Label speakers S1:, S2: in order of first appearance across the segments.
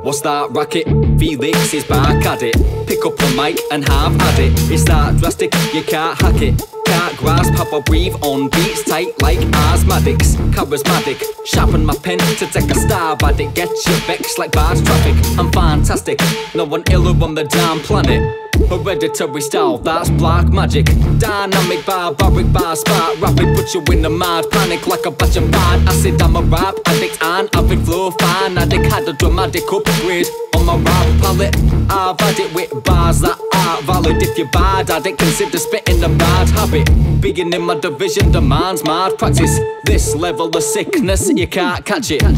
S1: What's that racket? Felix is back at it. Pick up the mic and have at it. It's that drastic, you can't hack it. Can't grasp how I breathe on beats tight like asthmatics. Charismatic, sharpen my pen to take a stab at it. Get you vexed like bad traffic. I'm fantastic, no one iller on the damn planet. Hereditary style, that's black magic. Dynamic, barbaric, bar spark rapid, put you in a mad panic like a batch of bad acid. I'm a rap addict and avid flow fanatic. Had a dramatic upgrade on my rap palette. I've had it with bars that are valid. If you're bad at it, consider spitting a bad habit. Being in my division demands mad practice. This level of sickness, you can't catch it.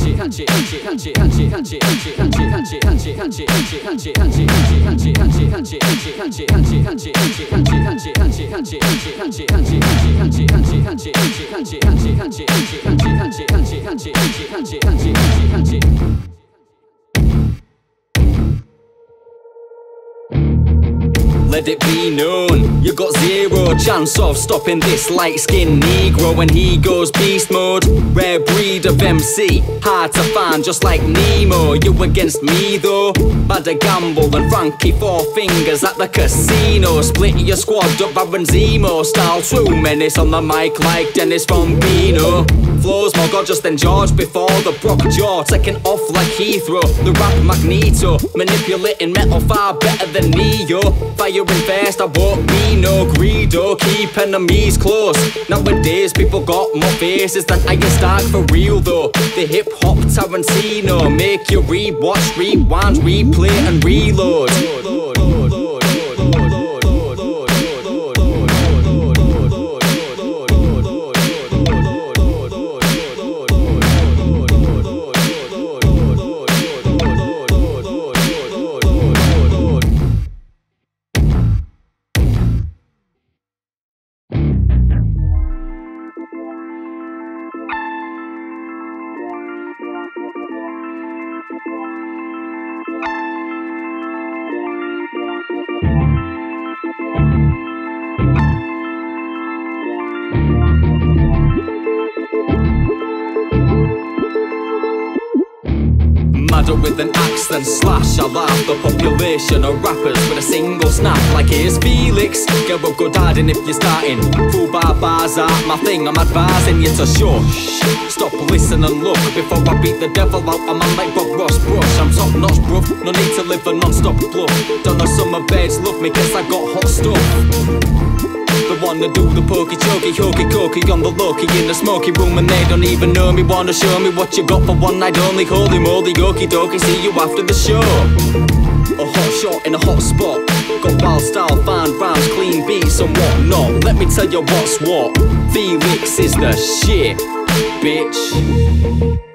S1: Let it be known, you got zero chance of stopping this light-skinned Negro when he goes beast mode. Rare breed of MC, hard to find just like Nemo. You against me though, bad a gamble and Frankie four fingers at the casino. Split your squad up Baron Zemo style, true menace on the mic like Dennis from Bino. Flows more gorgeous than George before the Brock Jaw, taking off like Heathrow, the rap Magneto, manipulating metal far better than Neo. Firing fast, I won't be no greedo, keep enemies close. Nowadays people got more faces than Iron Stark for real though. The hip hop Tarantino, make you rewatch, rewind, replay and reload. With an axe then slash, I laugh the population of rappers with a single snap. Like here's Felix, get a good hiding if you're starting. Full bars aren't my thing, I'm advising you to shush. Stop, listen and look before I beat the devil out of my like Bob Ross brush. I'm top notch bruv, no need to live a non-stop bluff. Don't know summer beds love me cause I got hot stuff. The one that do the pokey chokey, hokey cokey on the low-key in the smoky room and they don't even know me. Wanna show me what you got for one night only? Holy moly, okie dokie, see you after the show. A hot shot in a hot spot, got wild style, fine rhymes, clean beats and whatnot. Let me tell you what's what, Felix is the shit, bitch.